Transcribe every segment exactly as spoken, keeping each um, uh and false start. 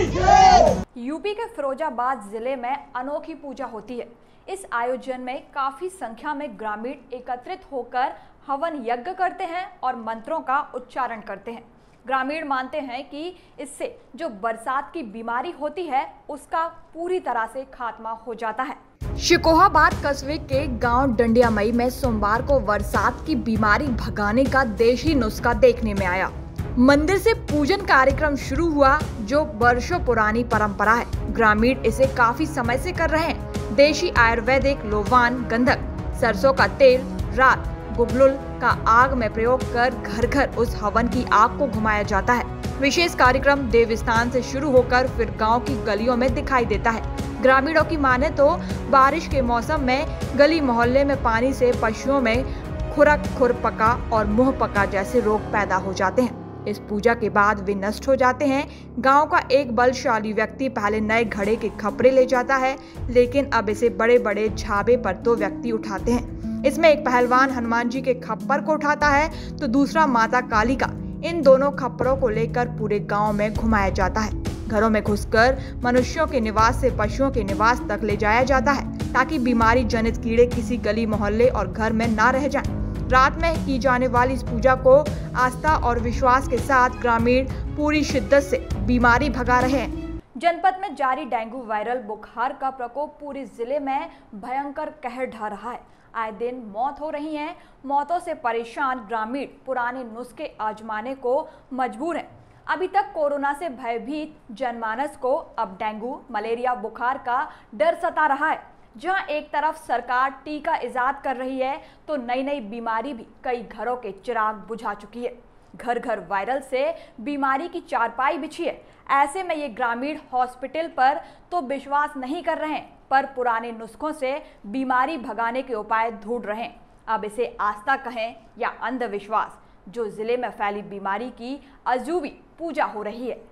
UP के फिरोजाबाद जिले में अनोखी पूजा होती है। इस आयोजन में काफी संख्या में ग्रामीण एकत्रित होकर हवन यज्ञ करते हैं और मंत्रों का उच्चारण करते हैं। ग्रामीण मानते हैं कि इससे जो बरसात की बीमारी होती है उसका पूरी तरह से खात्मा हो जाता है। शिकोहाबाद कस्बे के गांव डंडियामई में सोमवार को बरसात की बीमारी भगाने का देशी नुस्खा देखने में आया। मंदिर से पूजन कार्यक्रम शुरू हुआ, जो वर्षों पुरानी परंपरा है। ग्रामीण इसे काफी समय से कर रहे हैं। देशी आयुर्वेदिक लोवान, गंधक, सरसों का तेल, रात, गुगलुल का आग में प्रयोग कर घर घर उस हवन की आग को घुमाया जाता है। विशेष कार्यक्रम देवस्थान से शुरू होकर फिर गांव की गलियों में दिखाई देता है। ग्रामीणों की माने तो बारिश के मौसम में गली मोहल्ले में पानी से पशुओं में खुरक, खुरपका और मुंह पका जैसे रोग पैदा हो जाते हैं। इस पूजा के बाद वे नष्ट हो जाते हैं। गांव का एक बलशाली व्यक्ति पहले नए घड़े के खपरे ले जाता है, लेकिन अब इसे बड़े बड़े झाबे पर दो व्यक्ति उठाते हैं। इसमें एक पहलवान हनुमान जी के खप्पर को उठाता है तो दूसरा माता काली का। इन दोनों खप्परों को लेकर पूरे गांव में घुमाया जाता है। घरों में घुसकर मनुष्यों के निवास से पशुओं के निवास तक ले जाया जाता है, ताकि बीमारी जनित कीड़े किसी गली मोहल्ले और घर में ना रह जाएं। रात में की जाने वाली इस पूजा को आस्था और विश्वास के साथ ग्रामीण पूरी शिद्दत से बीमारी भगा रहे हैं। जनपद में जारी डेंगू वायरल बुखार का प्रकोप पूरे जिले में भयंकर कहर ढा रहा है। आए दिन मौत हो रही है। मौतों से परेशान ग्रामीण पुराने नुस्खे आजमाने को मजबूर हैं। अभी तक कोरोना से भयभीत जनमानस को अब डेंगू, मलेरिया बुखार का डर सता रहा है। जहां एक तरफ सरकार टीका इजाद कर रही है, तो नई नई बीमारी भी कई घरों के चिराग बुझा चुकी है। घर घर वायरल से बीमारी की चारपाई बिछी है। ऐसे में ये ग्रामीण हॉस्पिटल पर तो विश्वास नहीं कर रहे हैं, पर पुराने नुस्खों से बीमारी भगाने के उपाय ढूंढ रहे हैं। अब इसे आस्था कहें या अंधविश्वास, जो जिले में फैली बीमारी की अजूबी पूजा हो रही है।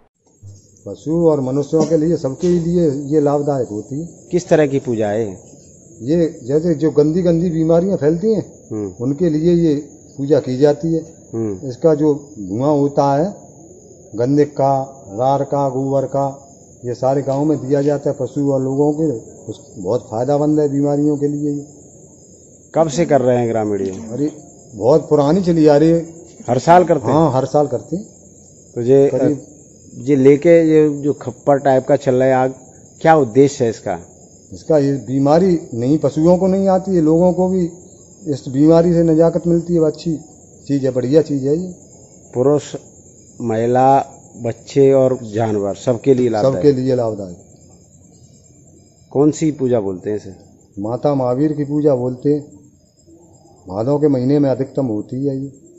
पशु और मनुष्यों के लिए, सबके लिए ये लाभदायक होती है। किस तरह की पूजा है ये? जैसे जो गंदी गंदी बीमारियां फैलती हैं उनके लिए ये पूजा की जाती है। इसका जो धुआं होता है गंदक का, रार का, गोबर का, ये सारे गांव में दिया जाता है पशु और लोगों के। बहुत फायदामंद है बीमारियों के लिए। कब से कर रहे हैं ग्रामीण ये? अरे बहुत पुरानी चली आ रही है। हर साल करते हैं? हाँ, हर साल करते हैं। तो ये ये लेके ये जो खप्पर टाइप का चल रहा है आग, क्या उद्देश्य है इसका? इसका ये बीमारी नहीं पशुओं को नहीं आती है, लोगों को भी इस बीमारी से नजाकत मिलती है। अच्छी चीज है, बढ़िया चीज है ये। पुरुष, महिला, बच्चे और जानवर सबके लिए लाभदायक। सबके लिए लाभदायक। कौन सी पूजा बोलते हैं इसे? माता महावीर की पूजा बोलते हैं। भादों के महीने में अधिकतम होती है ये।